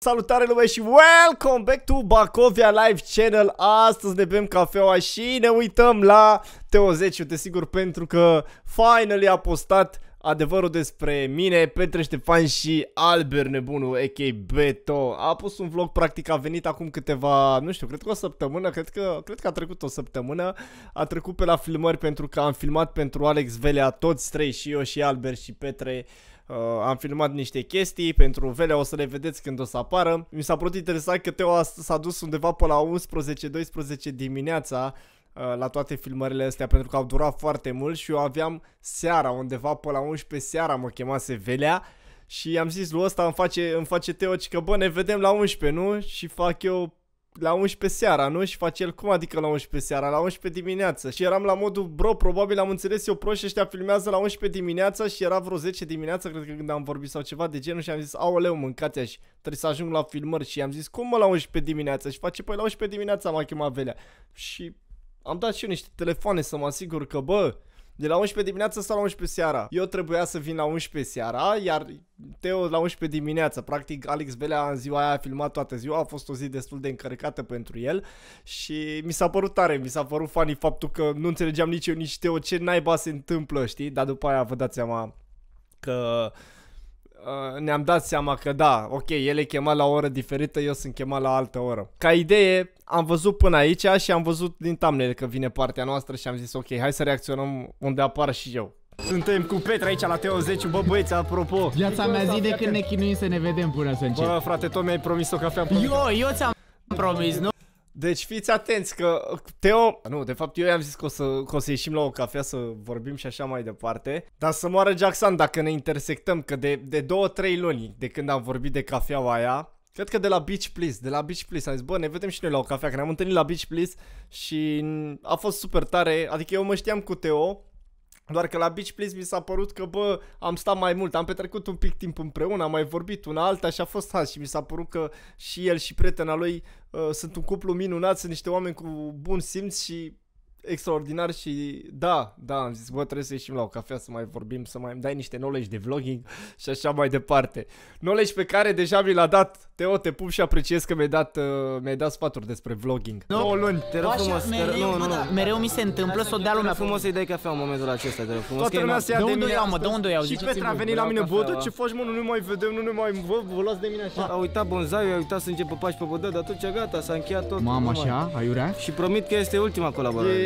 Salutare lume și welcome back to Bacovia Live Channel. Astăzi ne bem cafeaua și ne uităm la Teo 10, desigur, pentru că finally a postat adevărul despre mine, Petre Ștefan și Albert Nebunu, a.k.a. Beto. A pus un vlog, practic a venit acum câteva, nu știu, cred că o săptămână, cred că a trecut o săptămână. A trecut pe la filmări pentru că am filmat pentru Alex Velea, toți trei, și eu și Albert și Petre. Am filmat niște chestii pentru Velea, o să le vedeți când o să apară. Mi s-a părut interesant că Teo s-a dus undeva pe la 11-12 dimineața la toate filmările astea, pentru că au durat foarte mult și eu aveam seara, undeva pe la 11 seara mă chemase Velea și am zis lui ăsta îmi face Teo că bă, ne vedem la 11, nu? Și fac eu la 11 seara, nu? Și face el, cum adică la 11 seara? La 11 dimineață. Și eram la modul, bro, probabil am înțeles eu prost și ăștia filmează la 11 dimineața și era vreo 10 dimineața, cred că când am vorbit sau ceva de genul, și am zis, aoleu, mâncați așa, trebuie să ajung la filmări. Și am zis, cum mă, la 11 dimineața? Și face, păi la 11 dimineața m-a chemat Velea. Și am dat și eu niște telefoane să mă asigur că, bă, de la 11 dimineața sau la 11 seara. Eu trebuia să vin la 11 seara, iar Teo la 11 dimineața. Practic Alex Velea în ziua aia a filmat toată ziua, a fost o zi destul de încărcată pentru el. Și mi s-a părut tare, mi s-a părut funny faptul că nu înțelegeam nici eu, nici Teo ce naiba se întâmplă, știi? Dar după aia vă dați seama că ne-am dat seama că da, ok, el e chemat la o oră diferită, eu sunt chemat la altă oră. Ca idee, am văzut până aici și am văzut din thumbnail că vine partea noastră și am zis ok, hai să reacționăm unde apar și eu. Suntem cu Petre aici la Teo 10, bă băieți, apropo. Viața mea, zi de când ne chinuim să ne vedem până să încep. Bă, frate, tot mi-ai promis o cafea. Eu ți-am promis, nu? Deci fiți atenți că Teo... Nu, de fapt eu i-am zis că o să ieșim la o cafea să vorbim și așa mai departe. Dar să moară Jackson dacă ne intersectăm, că de 2-3 luni de când am vorbit de cafeaua aia, cred că de la Beach Please, am zis, bă, ne vedem și noi la o cafea, că ne-am întâlnit la Beach Please și a fost super tare. Adică eu mă știam cu Teo, doar că la Beach Please mi s-a părut că, bă, am stat mai mult, am petrecut un pic timp împreună, am mai vorbit una alta și a fost has și mi s-a părut că și el și prietena lui sunt un cuplu minunat, sunt niște oameni cu bun simț și extraordinar și da, am zis, bă, trebuie să ieșim la o cafea să mai vorbim, să mai îmi dai niște knowledge de vlogging și așa mai departe. Knowledge pe care deja mi l-a dat Teo, te pup și apreciez că mi-ai dat sfaturi despre vlogging. 9 luni. Te rog frumos, mereu mi se întâmplă să o dea lumea frumos să-i dai cafea în momentul acesta, te rog frumos. Toată lumea se ia de mine mă, de unde o iau? Și Petre a venit la mine, bă, da, ce faci, mă, nu ne mai vedem, nu ne mai... Vă luați de mine așa. A uitat bonzaiul, a uitat să începă pași pe bădă, dar atunci gata, s-a încheiat tot. Mamă, așa? Aiurea? Și promit că este ultima colaborare.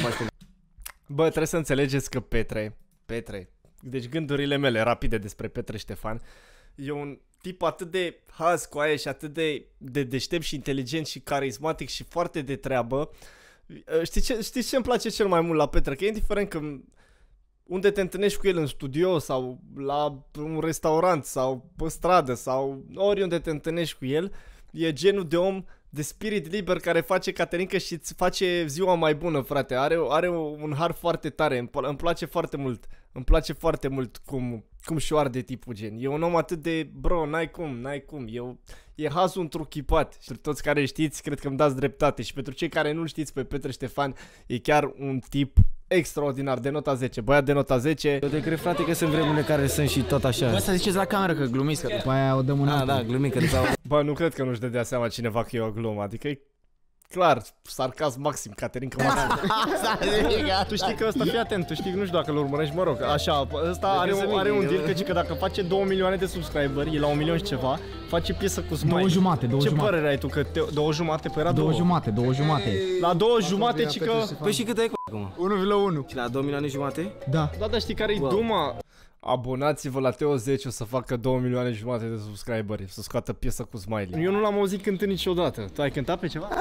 Bă, trebuie să înțelegeți că Petre, deci gândurile mele rapide despre Petre Ștefan, e un tip atât de haz cu aia și atât de deștept și inteligent și carismatic și foarte de treabă. Știți ce îmi place cel mai mult la Petre? Că indiferent că unde te întâlnești cu el, în studio sau la un restaurant sau pe stradă sau oriunde te întâlnești cu el, e genul de om de spirit liber care face caterincă și îți face ziua mai bună, frate. Are un har foarte tare, îmi place foarte mult. Îmi place foarte mult cum și-o arde tipul gen. E un om atât de, bro, n-ai cum. E hazul întruchipat. Și toți care știți, cred că îmi dați dreptate. Și pentru cei care nu știți pe Petre Ștefan, e chiar un tip extraordinar, de nota 10, băiat de nota 10. Eu te cred, frate, că sunt vremurile care sunt și tot așa. Bă, să ziceți la cameră că glumiți, că după aia o dăm în altă. Da, glumic, că Bă, nu cred că nu-și dădea seama cineva că e o glumă, adică e clar, sarcasm maxim, Caterinca maxim. Tu știi că ăsta, fii atent, tu știi, nu știu dacă îl urmărești, mă rog, așa, ăsta are un deal că dacă face 2 milioane de subscriberi, e la 1 milion și ceva, face piesă cu Smiley. 2,5. Ce părere ai tu, că 2,5? Păi era 2,5. La 2,5, ci că... Păi și cât ai acum? 1,1. Și la 2 milioane jumate? Da. Da, dar știi care-i duma? Abonați-vă la Teo 10, o să facă 2 milioane jumate de subscriberi, să scoată piesă cu Smiley. Eu nu l-am auzit cântând niciodată. Tu ai cântat pe ceva?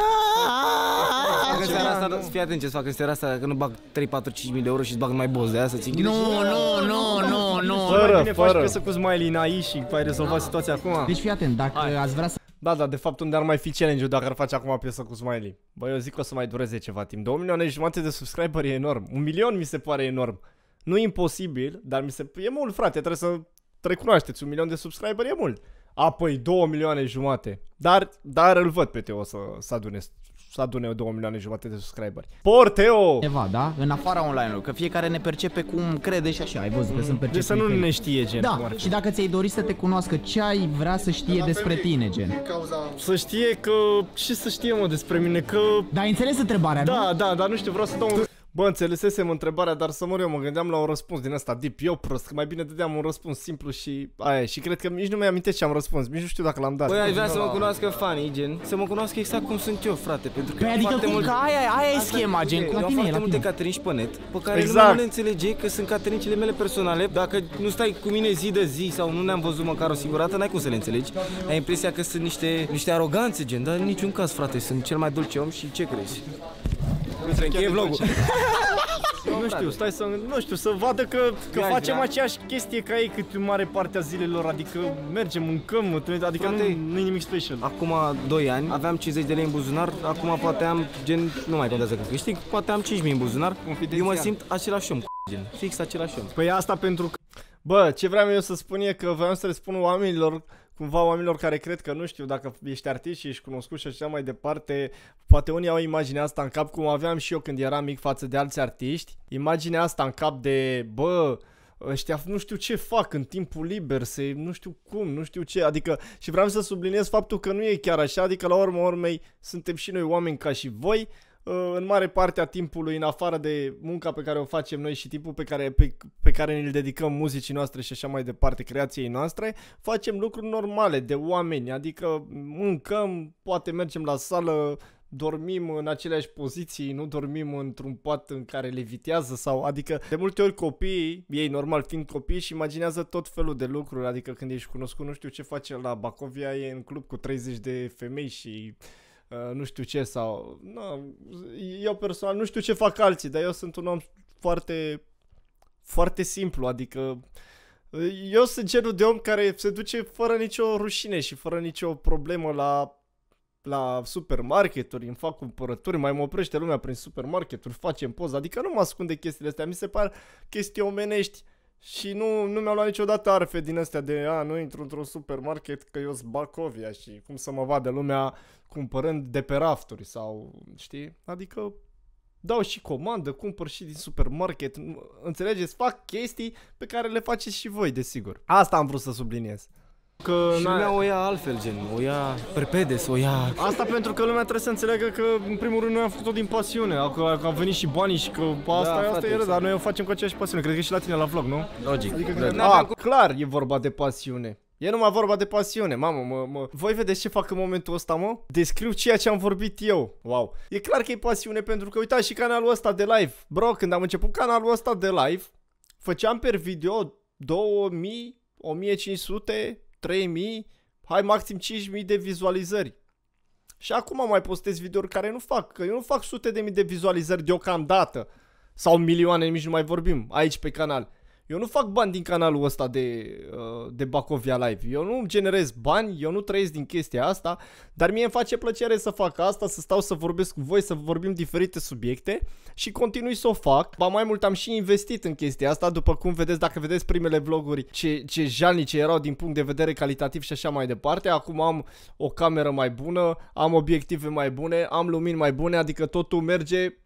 În seara asta, fii atent ce-ți fac în seara asta, dacă nu bag 3, 4, 5 mii de euro și-ți bag mai boss de aia să ții. Nu. Faci piesă cu Smiley în AI și ai rezolvat situația acum. Deci fii atent, dacă ați vrea să... Da, de fapt unde ar mai fi challenge-ul dacă ar face acum piesă cu Smiley? Bă, eu zic că o să mai dureze ceva timp. 2 milioane jumate de subscriberi e enorm. 1 milion mi se pare enorm. Nu e imposibil, dar e mult, frate, trebuie să recunoașteți, 1 milion de subscriberi e mult. Apoi 2 milioane jumate. Dar îl văd pe Teo să adune să adune 2 milioane jumate de subscriberi. Porteo! Ceva, da? În afara online-ului, că fiecare ne percepe cum crede și așa, ai văzut că sunt perceput. Deci să nu ne știe, gen. Da, și dacă ți-ai dorit să te cunoască, ce ai vrea să știe despre tine, gen? Să știe că... Ce să știe, mă, despre mine, că... Da, ai înțeles întrebarea, nu? Da, dar nu știu, vreau să dau un... Bă, înțelesesem întrebarea, dar să mor eu, mă gândeam la un răspuns din ăsta deep, eu prost, că mai bine dădeam un răspuns simplu și aia, și cred că nici nu mi-am amintesc ce am răspuns, nici nu știu dacă l-am dat. Băi, aș vrea să mă cunoască fanii, gen, să mă cunoască exact cum sunt eu, frate, pentru că Păi adică cum, că aia e schema, gen, eu la am tine, foarte la multe tine. caterinci pe net, pe care Exact. lumea nu le înțelege că sunt caterințile mele personale. Dacă nu stai cu mine zi de zi sau nu ne-am văzut măcar o singură dată, n-ai cum să le înțelegi. Ai impresia că sunt niște aroganțe, gen, dar în niciun caz, frate, sunt cel mai dulce om și ce crezi? Uite, încheie vlogul. Nu știu, stai să, nu știu, să vadă că facem aceeași chestie ca ei cât în mare parte a zilelor, adică mergem, mâncăm, adică nu e nimic special. Acum 2 ani aveam 50 de lei în buzunar, acum poate am, gen, nu mai contează că câștig, poate am 5.000 în buzunar. Eu mă simt același om, gen, fix același om. Păi asta pentru că... Bă, ce vreau eu să spun e că vreau să le spun oamenilor care cred că, nu știu, dacă ești artist și ești cunoscut și așa mai departe, poate unii au imaginea asta în cap, cum aveam și eu când eram mic față de alți artiști, imaginea asta în cap de, bă, ăștia nu știu ce fac în timpul liber, nu știu cum, nu știu ce, adică, și vreau să subliniez faptul că nu e chiar așa, adică la urma urmei suntem și noi oameni ca și voi, în mare parte a timpului, în afară de munca pe care o facem noi și timpul pe care ne-l dedicăm muzicii noastre și așa mai departe, creației noastre, facem lucruri normale de oameni, adică mâncăm, poate mergem la sală, dormim în aceleași poziții, nu dormim într-un pat în care levitează sau, adică de multe ori copiii, ei normal fiind copii, și imaginează tot felul de lucruri, adică când ești cunoscut, nu știu ce face la Bacovia, e în club cu 30 de femei și nu știu ce sau... eu personal nu știu ce fac alții, dar eu sunt un om foarte, foarte simplu, adică eu sunt genul de om care se duce fără nicio rușine și fără nicio problemă la supermarketuri, îmi fac cumpărături, mai mă oprește lumea prin supermarketuri, facem poză, adică nu mă ascund de chestiile astea, mi se par chestii omenești. Și nu mi-au luat niciodată arfe din astea de nu intru într-un supermarket că eu sunt Bacovia și cum să mă vadă lumea cumpărând de pe rafturi sau, știi? Adică dau și comandă, cumpăr și din supermarket, înțelegeți? Fac chestii pe care le faceți și voi, desigur. Asta am vrut să subliniez. Că și lumea o ia altfel, gen, o ia perpedes, o ia... Asta pentru că lumea trebuie să înțeleagă că, în primul rând, noi am făcut-o din pasiune, că au venit și banii și că asta e, dar noi o facem cu aceeași pasiune. Cred că și la tine la vlog, nu? Logic. Adică, clar e vorba de pasiune. E numai vorba de pasiune, mamă, voi vedeți ce fac în momentul ăsta, mă? Descriu ceea ce am vorbit eu. Wow. E clar că e pasiune pentru că, uitați și canalul ăsta de live. Bro, când am început canalul ăsta de live, făceam per video 2000, 1500... 3000, hai maxim 5000 de vizualizări. Și acum mai postez videouri care nu fac, că eu nu fac sute de mii de vizualizări deocamdată. Sau milioane, nici nu mai vorbim aici pe canal. Eu nu fac bani din canalul ăsta de Bacovia Live. Eu nu generez bani, eu nu trăiesc din chestia asta, dar mie îmi face plăcere să fac asta, să stau să vorbesc cu voi, să vorbim diferite subiecte și continui să o fac. Ba mai mult am și investit în chestia asta, după cum vedeți, dacă vedeți primele vloguri, ce jalnice erau din punct de vedere calitativ și așa mai departe. Acum am o cameră mai bună, am obiective mai bune, am lumini mai bune, adică totul merge...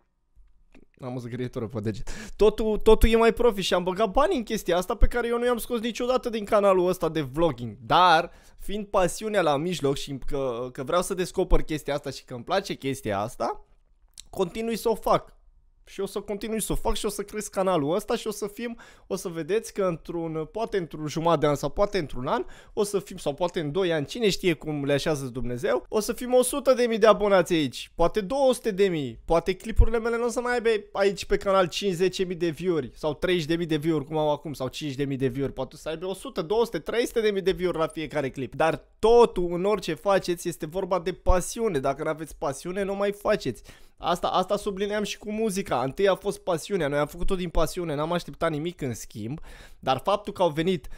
Am o zgârietură pe deget. Totul e mai profi și am băgat bani în chestia asta pe care eu nu i-am scos niciodată din canalul ăsta de vlogging. Dar, fiind pasiunea la mijloc și că vreau să descoper chestia asta și că îmi place chestia asta, continui să o fac. Și o să continui să o fac și o să cresc canalul ăsta și o să vedeți că poate într-un jumătate de an sau poate într-un an, o să fim, sau poate în 2 ani, cine știe cum le așează Dumnezeu, o să fim 100.000 de abonați aici, poate 200.000, poate clipurile mele nu o să mai aibă aici pe canal 50.000 de view-uri sau 30.000 de view-uri cum au acum sau 5.000 de view-uri, poate să aibă 100, 200, 300.000 de view-uri la fiecare clip. Dar totul în orice faceți este vorba de pasiune, dacă nu aveți pasiune nu mai faceți. Asta sublineam și cu muzica. Întâi a fost pasiunea, noi am făcut-o din pasiune, n-am așteptat nimic în schimb, dar faptul că au venit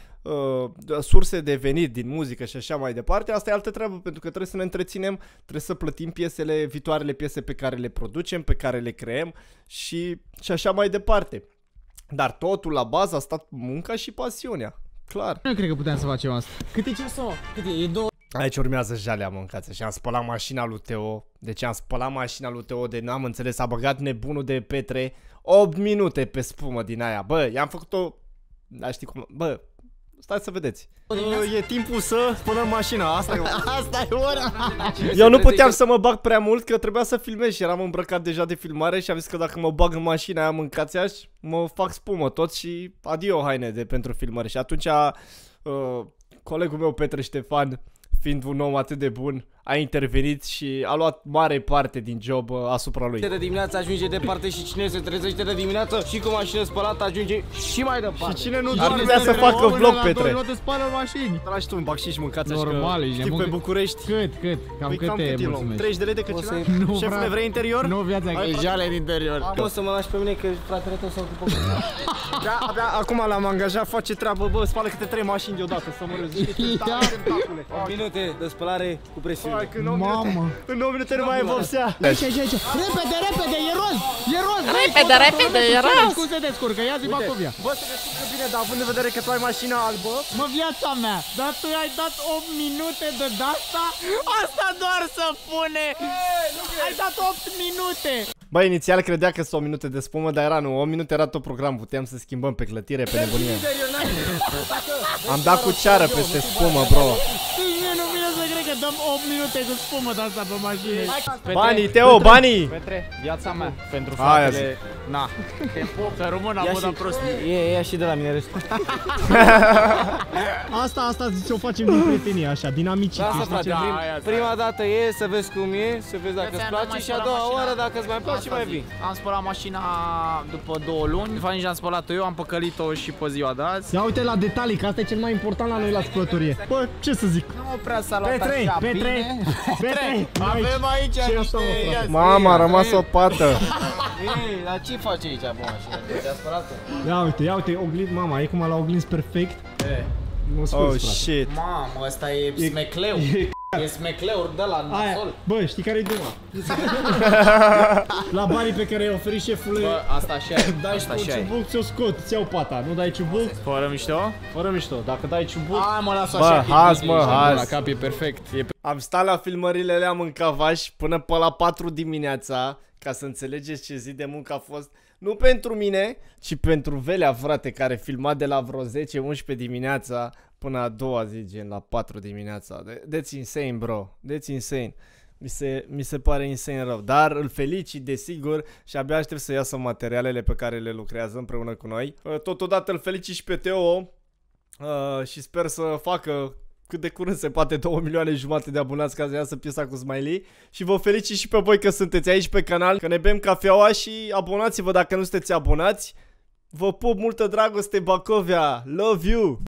surse de venit din muzică și așa mai departe, asta e altă treabă, pentru că trebuie să ne întreținem, trebuie să plătim viitoarele piese pe care le producem, pe care le creăm și așa mai departe. Dar totul la bază a stat munca și pasiunea, clar. Nu cred că putem să facem asta. Cât e ceasul? Cât e? E 2? Aici urmează jalea, mâncați. Și am spălat mașina lui Teo. Deci am spălat mașina lui Teo de n-am înțeles. A băgat nebunul de Petre 8 minute pe spumă din aia. Bă, i-am făcut-o... Da, știi cum... Bă, stai să vedeți. E timpul să spălăm mașina, asta e Asta e ora. Eu nu puteam să mă bag prea mult, că trebuia să filmez și eram îmbrăcat deja de filmare și am zis că dacă mă bag în mașina aia, mâncați aș, mă fac spumă tot și adio haine de pentru filmare. Și atunci colegul meu Petre Ștefan, fiind un om atât de bun, a intervenit și a luat mare parte din job asupra lui. de dimineață ajunge departe și cine se trezește de dimineață și cu mașină spălată ajunge și mai departe. Și cine nu ar putea să facă vlog, Petre? Nu te spală mașini. Tragi tu un bacșiș, mâncați așa. Normal, ești știi, nebun. pe București. Cât? Cam cât te mulțumești? 30 de lei de căcina? Nu, Șefule, frate. vrei interior? Nu, viața, că e jale din interior. O să mă lași pe mine că fratele tău s-a ocupat. Abia acum l-am angajat, face treabă, bă, spală câte 3 mașini deodată, să mă râzi. Minute de spălare cu presiune. Mamă. În 9 minute nu mai e vopsea. Aici. Repede, e roz. Repede, e roz. Cum se descurcă? Ia zi Bacovia. Bă, se descurcă bine, dar având în vedere că tu ai mașina albă. Mă, viața mea, dar tu ai dat 8 minute de dasta? Asta doar să pune! Ai dat 8 minute! Bă, inițial credea că sunt 8 minute de spumă, dar era nu, 8 minute era tot program, puteam să schimbăm pe clătire, pe nebunie. Am dat cu ceară peste spumă, bro. Mie nu vine să cred că dăm 8 minute cu spumă de asta pe mașină. Banii, Teo, banii! Petre, viața mea, pentru Aia fratele... Na, te pop, să rămân la moda prost. Ia și de la mine restul. Asta ți-o facem din prietenie, așa, din amicitie. Lasă, știi frate, ce? prima dată e să vezi cum e, să vezi dacă îți place și a doua oară dacă îți mai place mai vii. Am spălat mașina după 2 luni. De fapt nici am spălat-o eu, am păcălit-o și pe ziua de azi. Ia uite la detalii, că asta e cel mai important la noi la spălătorie. Bă, ce să zic? Nu prea s-a luat Petre, așa Petre, bine. Petre, Avem aici Ce niște... asta, mă, frate? Mama, a rămas o pată. Ei, dar ce faci aici pe mașină? Ți-a spălat-o? Ia uite, oglin, mama, e cum la oglins perfect. Mă Oh, scuzi, frate. shit. Mamă, ăsta e smecleu. E smecleur de la Aia, nasol. bă, știi care e duma? La banii pe care i-ai oferit șefule, Bă, asta așa e. dai Asta cu așa e. ciubuc, ți-o scot, ți iau pata. Nu dai ciubuc, Fără mișto? fără mișto. Dacă dai ciubuc, Hai mă, las Bă, așa. că e haz, bine, mă, ești haz. La cap e perfect. E Am stat la filmările alea în Cavaș până pe la 4 dimineața, ca să înțelegeți ce zi de muncă a fost. Nu pentru mine, ci pentru Velea, frate, care filma de la vreo 10-11 dimineața până a doua zi, gen la 4 dimineața. That's insane, bro. That's insane. Mi se pare insane rău. Dar îl felicit, desigur, și abia aștept să iasă materialele pe care le lucrează împreună cu noi. Totodată îl felicit și pe Teo și sper să facă cât de curând se poate 2 milioane jumate de abonați ca să iasă piesa cu Smiley. Și vă felicit și pe voi că sunteți aici pe canal, că ne bem cafeaua și abonați-vă dacă nu sunteți abonați. Vă pup, multă dragoste, Bacovia! Love you!